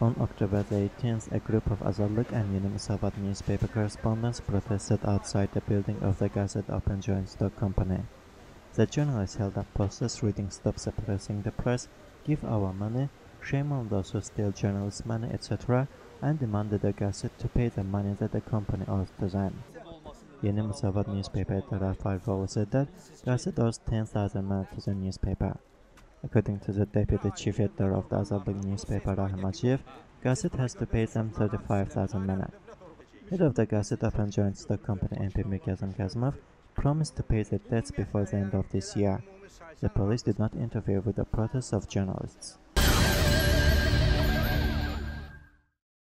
On October the 18th, a group of Azadlık and Yeni Musavat newspaper correspondents protested outside the building of the Gazette Open Joint Stock Company. The journalists held up posters reading "Stop suppressing the press," "Give our money," "Shame on those who steal journalists' money," etc., and demanded the Gazette to pay the money that the company owes to them. Yeni Musavat newspaper editor Alfaro said that Gazette owes 10,000 manat to the newspaper. According to the deputy chief editor of the Azadlık newspaper Rahim Aciyev, Gazette has to pay them 35,000 manat. Head of the Gazette Open Joint Stock Company MP Mirkazım Kazımov promised to pay the debts before the end of this year. The police did not interfere with the protests of journalists.